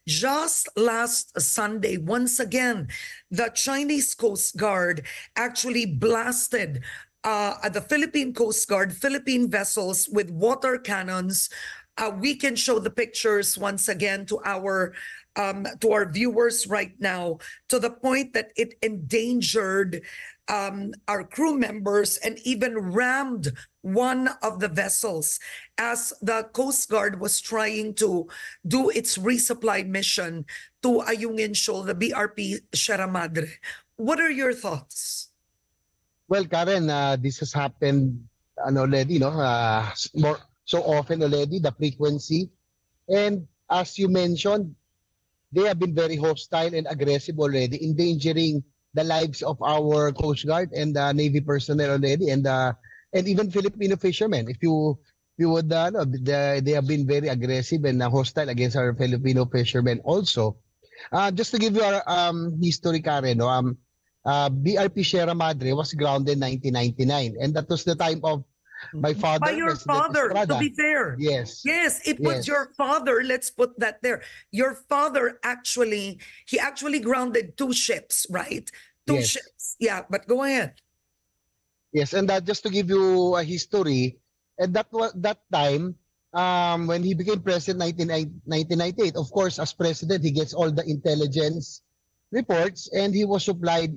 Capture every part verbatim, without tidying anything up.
just last Sunday, once again, the Chinese Coast Guard actually blasted uh, the Philippine Coast Guard, Philippine vessels with water cannons. Uh, we can show the pictures once again to our um, to our viewers right now, to the point that it endangered um, our crew members and even rammed one of the vessels as the Coast Guard was trying to do its resupply mission to Ayungin Shoal, the B R P Sierra Madre. What are your thoughts? Well, Karen, uh, this has happened ano, already, no? Uh, more so often already, the frequency. And as you mentioned, they have been very hostile and aggressive already, endangering the lives of our Coast Guard and uh, Navy personnel already, and uh, and even Filipino fishermen. If you you would uh, know, the, they have been very aggressive and uh, hostile against our Filipino fishermen also. Uh, just to give you our um, history, Karen, no, um, uh, B R P Sierra Madre was grounded in nineteen ninety-nine, and that was the time of my father. By your President father, Estrada. to be fair. Yes. Yes, it was Yes. your father. Let's put that there. Your father actually, he actually grounded two ships, right? Two Yes. ships. Yeah, but go ahead. Yes, and uh, just to give you a history, at that wa- that time, um, when he became president, nineteen ninety-eight, of course, as president, he gets all the intelligence reports, and he was supplied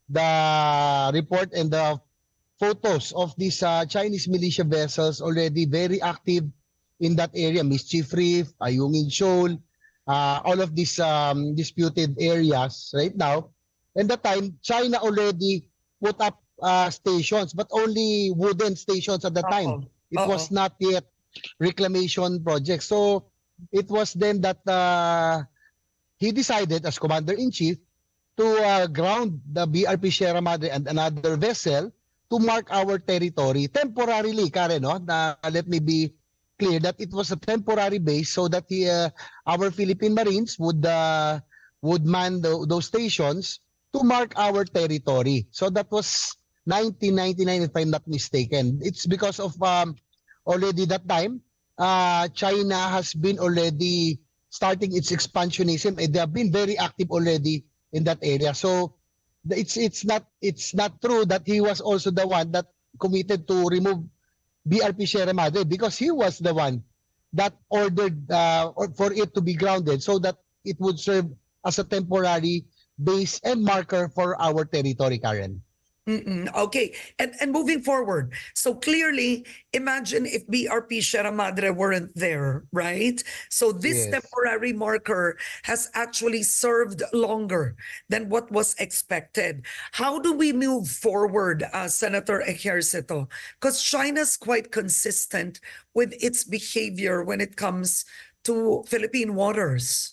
the report and the photos of these uh, Chinese militia vessels already very active in that area, Mischief Reef, Ayungin Shoal, uh, all of these um, disputed areas right now. And that time, China already put up uh, stations, but only wooden stations at the time. Uh-oh. It Uh-oh. was not yet reclamation project. So it was then that uh, he decided as commander-in-chief to uh, ground the B R P Sierra Madre and another vessel to mark our territory temporarily, Karen. No? Na, let me be clear that it was a temporary base so that the, uh, our Philippine Marines would uh, would man the, those stations to mark our territory. So that was nineteen ninety-nine, if I'm not mistaken. It's because of um, already that time, uh, China has been already starting its expansionism, and they have been very active already in that area. So it's it's not it's not true that he was also the one that committed to remove B R P Sierra Madre, because he was the one that ordered uh, or for it to be grounded so that it would serve as a temporary base and marker for our territory, Karen. Mm-mm. Okay, and and moving forward, so clearly, imagine if B R P Sierra Madre weren't there, right? So this Yes. temporary marker has actually served longer than what was expected. How do we move forward, uh, Senator Ejercito? Because China's quite consistent with its behavior when it comes to Philippine waters.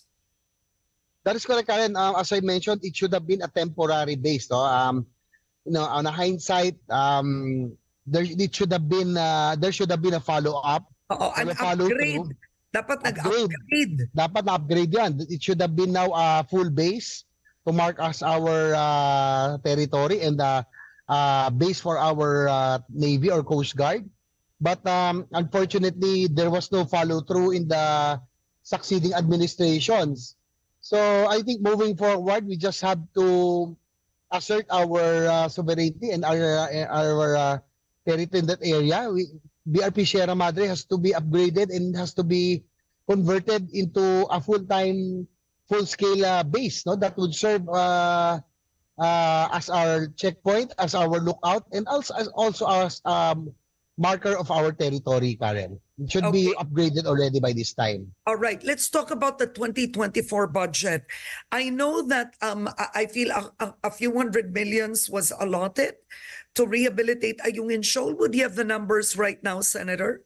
That is correct, Karen. Uh, as I mentioned, it should have been a temporary base. No? Um, you know, on a hindsight, um, there it should have been uh, there should have been a follow up, Oo, an a follow upgrade. through. Dapat Upgrade. nag-upgrade. Dapat na-upgrade yan. It should have been now a full base to mark as our uh, territory and the uh, base for our uh, Navy or Coast Guard. But um, unfortunately, there was no follow-through in the succeeding administrations. So I think moving forward, we just have to assert our uh, sovereignty and our, uh, our uh, territory in that area. We, B R P Sierra Madre has to be upgraded and has to be converted into a full-time, full-scale uh, base, no, that would serve uh, uh, as our checkpoint, as our lookout, and also as also as um, marker of our territory, Karen. It should be Okay. upgraded already by this time. All right, let's talk about the twenty twenty-four budget. I know that um, I I feel a, a, a few hundred millions was allotted to rehabilitate Ayungin Shoal. Would you have the numbers right now, Senator?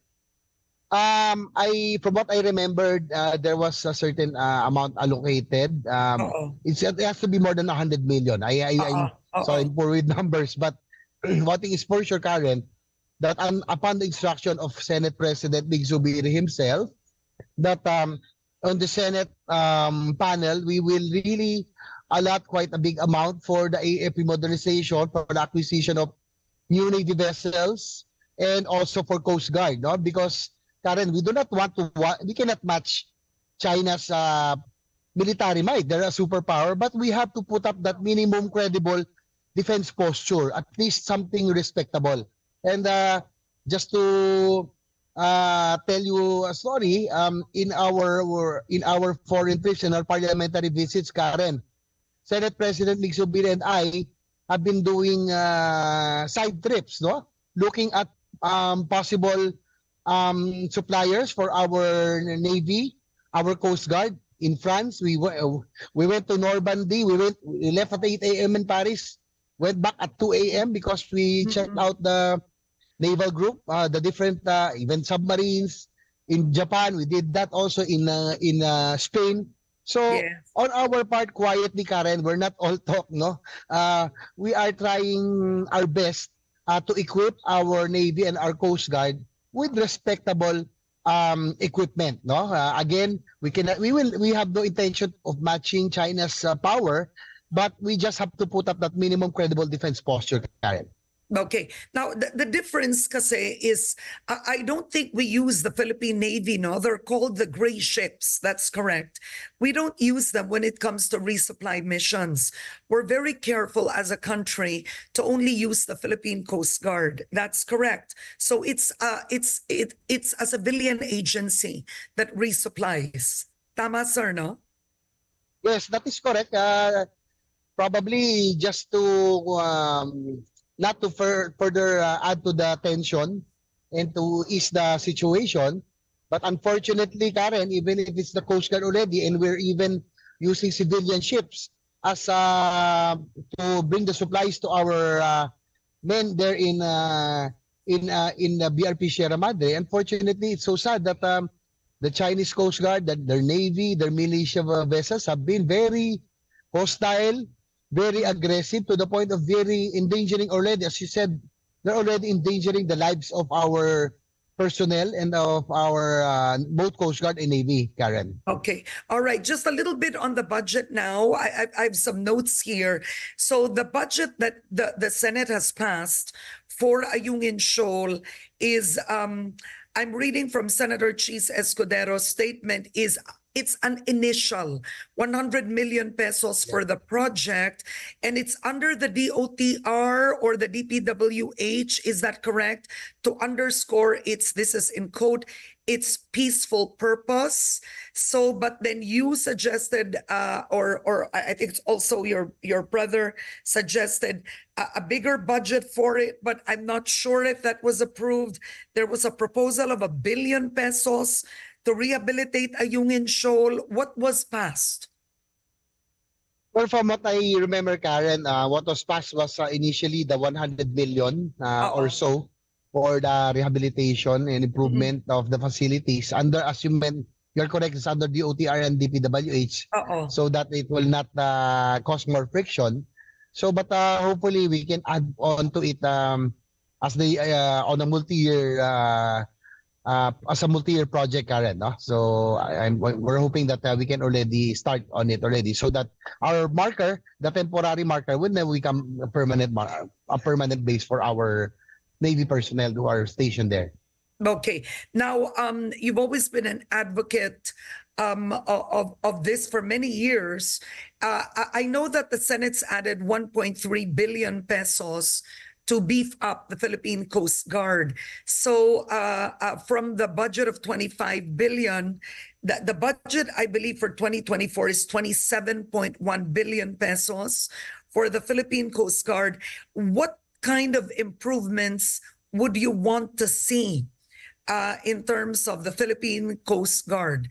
Um, I from what I remembered, uh, there was a certain uh, amount allocated. Um, Oo. it's, it has to be more than one hundred million. I, I, Oo, I oo. so I'm poor with numbers, but one thing is for sure, Karen, that un, upon the instruction of Senate President Big Zubiri himself, that um, on the Senate um, panel, we will really allot quite a big amount for the A F P modernization, for the acquisition of new Navy vessels, and also for Coast Guard, no? Because Karen, we do not want to wa- we cannot match China's uh, military might. They're a superpower, but we have to put up that minimum credible defense posture, at least something respectable. And uh, just to uh, tell you a story, um, in our in our foreign trips and our parliamentary visits, Karen, Senate President Mig Zubiri and I have been doing uh, side trips, no, looking at um, possible um, suppliers for our Navy, our Coast Guard. In France, we w- we went to Normandy. We went, we left at eight a m in Paris, went back at two a m because we checked Mm-mm. out the naval group, uh, the different uh, even submarines. In Japan, we did that also in uh, in uh, Spain. So Yes. on our part, quietly, Karen, we're not all talk, no. Uh, we are trying our best uh, to equip our Navy and our Coast Guard with respectable um, equipment, no. Uh, again, we cannot, we will, we have no intention of matching China's uh, power, but we just have to put up that minimum credible defense posture, Karen. Okay. Now, the, the difference kasi is I, I don't think we use the Philippine Navy, no? They're called the gray ships. That's correct. We don't use them when it comes to resupply missions. We're very careful as a country to only use the Philippine Coast Guard. That's correct. So it's uh it's it it's a civilian agency that resupplies. Tama, sir, no? Yes, that is correct. Uh, probably just to um, not to fur- further uh, add to the tension and to ease the situation. But unfortunately, Karen, even if it's the Coast Guard already, and we're even using civilian ships as uh, to bring the supplies to our uh, men there in uh, in uh, in uh, B R P Sierra Madre. Unfortunately, it's so sad that um, the Chinese Coast Guard, that their navy, their militia vessels have been very hostile, very aggressive to the point of very endangering already. As you said, they're already endangering the lives of our personnel and of our uh, both Coast Guard and Navy, Karen. Okay. All right. Just a little bit on the budget now. I, I, I have some notes here. So the budget that the, the Senate has passed for Ayungin Shoal is, um, I'm reading from Senator Chis Escudero's statement, is it's an initial one hundred million pesos for the project, and it's under the D O T R or the D P W H. Is that correct? To underscore its, this is in code, its peaceful purpose. So, but then you suggested, uh, or or I think it's also your your brother suggested a, a bigger budget for it, but I'm not sure if that was approved. There was a proposal of a billion pesos to rehabilitate Ayungin Shoal. What was passed? Well, from what I remember, Karen, uh, what was passed was uh, initially the one hundred million uh, Oo. or so for the rehabilitation and improvement of the facilities under, as you meant, you're correct, it's under the O T R and D P W H, Oo. so that it will not uh, cause more friction. So, but uh, hopefully we can add on to it um, as the uh, on a multi-year uh, uh, as a multi-year project, Karen. No? So I, I'm we're hoping that uh, we can already start on it already, so that our marker, the temporary marker, will now become a permanent mar- a permanent base for our Navy personnel who are stationed there. Okay. Now, um, you've always been an advocate um, of, of this for many years. Uh, I I know that the Senate's added one point three billion pesos to beef up the Philippine Coast Guard. So uh, uh, from the budget of twenty-five billion, the, the budget, I believe, for twenty twenty-four is twenty-seven point one billion pesos for the Philippine Coast Guard. What kind of improvements would you want to see uh, in terms of the Philippine Coast Guard?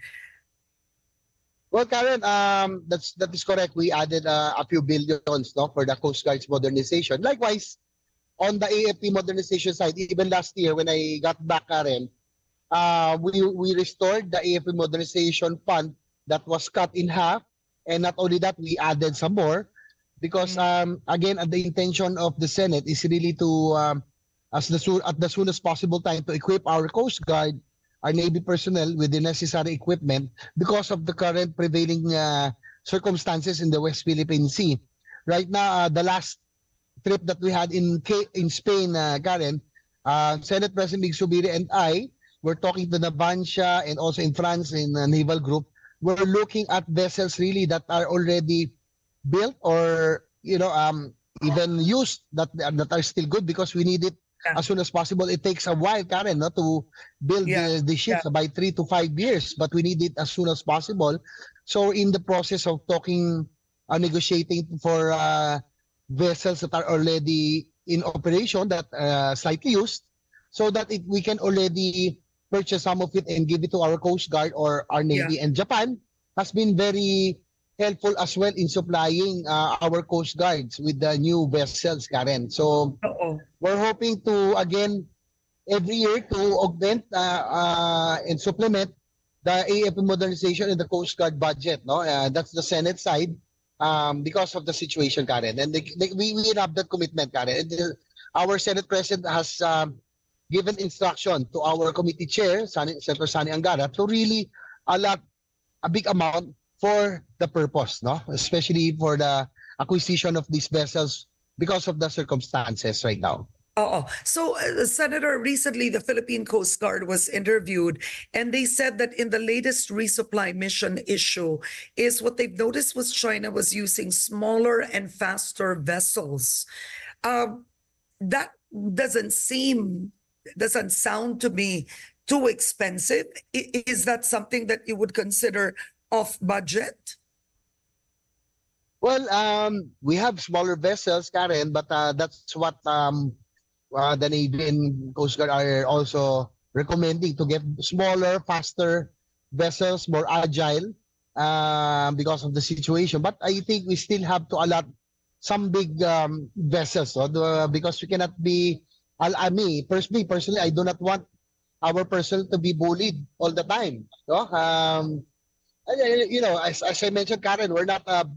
Well, Karen, um, that's that is correct. We added uh, a few billions, no, for the Coast Guard's modernization. Likewise, on the A F P modernization side, even last year when I got back, Karen, uh, we we restored the A F P modernization fund that was cut in half, and not only that, we added some more, because um, again, uh, the intention of the Senate is really to um, as the soon at the soonest possible time to equip our Coast Guard, our Navy personnel with the necessary equipment because of the current prevailing uh, circumstances in the West Philippine Sea. Right now, uh, the last trip that we had in K- in Spain, uh, Karen, uh, Senate President Mig Zubiri and I were talking to Navancia and also in France in uh, Naval Group we're looking at vessels really that are already built or you know um even used that that are still good because we need it Yeah. as soon as possible. It takes a while, Karen, no, to build Yeah, the, the ships by three to five years, but we need it as soon as possible. So in the process of talking, uh, negotiating for uh, vessels that are already in operation that uh, slightly used, so that it, we can already purchase some of it and give it to our Coast Guard or our yeah. Navy. And Japan has been very helpful as well in supplying uh, our Coast Guards with the new vessels, Karen. So Oo. we're hoping to again every year to augment uh, uh, and supplement the A F P modernization and the Coast Guard budget. No, uh, that's the Senate side um, because of the situation, Karen. And they, they, we we have that commitment, Karen. And the, our Senate President has um, given instruction to our committee chair, Sani, Senator Sani Angara, to really allot a big amount for the purpose, no, especially for the acquisition of these vessels because of the circumstances right now. Oh, so uh, Senator, recently the Philippine Coast Guard was interviewed, and they said that in the latest resupply mission issue, is what they've noticed was China was using smaller and faster vessels. Um, that doesn't seem, doesn't sound to me too expensive. I- Is that something that you would consider off budget? Well, um, we have smaller vessels, Karen, but uh, that's what um, uh, the Navy and Coast Guard are also recommending to get smaller, faster vessels, more agile uh, because of the situation. But I think we still have to allot some big um, vessels, so the, because we cannot be. I, I mean, personally, personally, I do not want our personnel to be bullied all the time. No? Um, you know, as, as I mentioned, Karen, we're not a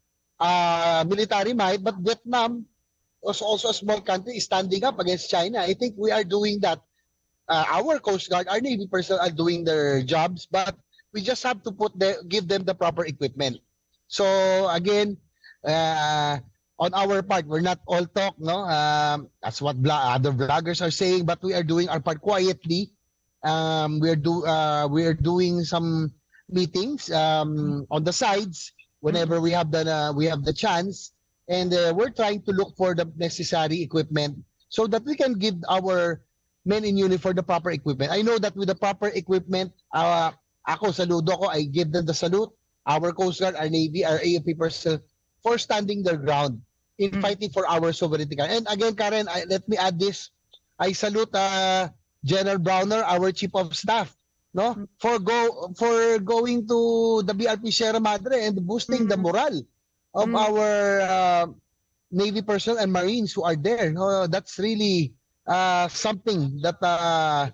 uh, military might, but Vietnam was also a small country standing up against China. I think we are doing that. Uh, our Coast Guard, our Navy personnel are doing their jobs, but we just have to put the, give them the proper equipment. So again, uh, on our part, we're not all talk, no. Um, that's what bla- other vloggers are saying, but we are doing our part quietly. Um, we are do uh, we are doing some meetings um, on the sides whenever we have the uh, we have the chance, and uh, we're trying to look for the necessary equipment so that we can give our men in uniform the proper equipment. I know that with the proper equipment, uh, ako saludo ko, I give them the salute. Our Coast Guard, our Navy, our A F P personnel for standing their ground in Mm. fighting for our sovereignty. And again, Karen, I, let me add this. I salute uh, General Browner, our Chief of Staff, no, for go for going to the B R P Sierra Madre and boosting the Mm. morale of Mm. our uh, Navy personnel and Marines who are there. No, that's really uh, something that uh,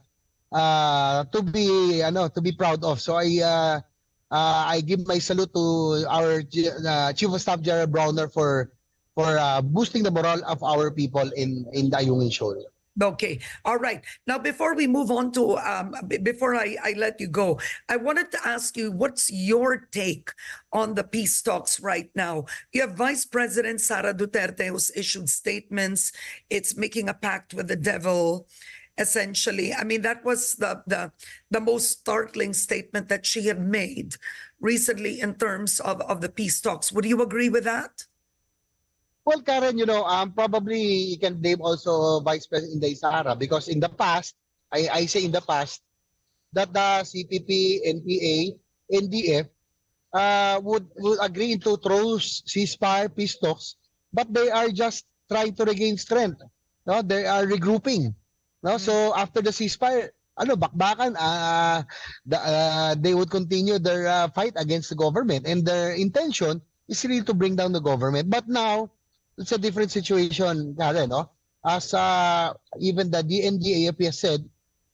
uh, to be ano to be proud of. So I uh, uh, I give my salute to our uh, Chief of Staff General Browner for for uh, boosting the morale of our people in in the Ayungin Shoal. Okay. All right. Now, before we move on to, um, b- before I, I let you go, I wanted to ask you, what's your take on the peace talks right now? You have Vice President Sara Duterte who's issued statements. It's making a pact with the devil, essentially. I mean, that was the, the, the most startling statement that she had made recently in terms of, of the peace talks. Would you agree with that? Well, Karen, you know, um, probably you can blame also Vice President Inday Sara because in the past, I, I say in the past, that the C P P, N P A, N D F uh, would, would agree into truce, ceasefire, peace talks, but they are just trying to regain strength. No, they are regrouping. No, so after the ceasefire, ano, bakbakan, uh, the, uh, they would continue their uh, fight against the government, and their intention is really to bring down the government. But now, it's a different situation, Karen, no? As uh, even the D N D A F P has said,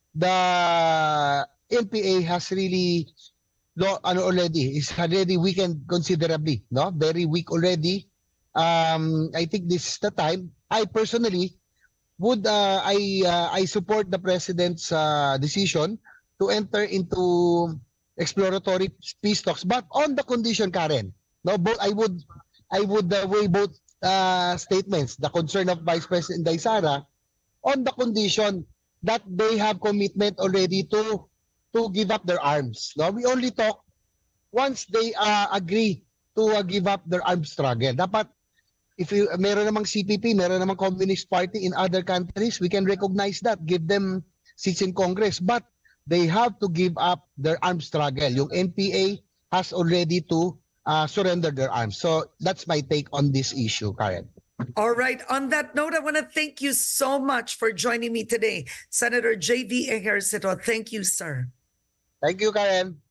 the N P A has really lo, ano already is already weakened considerably, no? Very weak already. Um, I think this is the time. I personally would uh, I uh, I support the president's uh, decision to enter into exploratory peace talks, but on the condition, Karen. No, both I would I would uh, weigh both uh, statements, the concern of Vice President Inday Sara, on the condition that they have commitment already to to give up their arms. No, we only talk once they uh, agree to uh, give up their armed struggle. Dapat, if you, meron namang C P P, meron namang Communist Party in other countries, we can recognize that, give them seats in Congress. But they have to give up their armed struggle. Yung N P A has already to uh, surrender their arms. So that's my take on this issue, Karen. All right. On that note, I want to thank you so much for joining me today, Senator J V Ejercito. Thank you, sir. Thank you, Karen.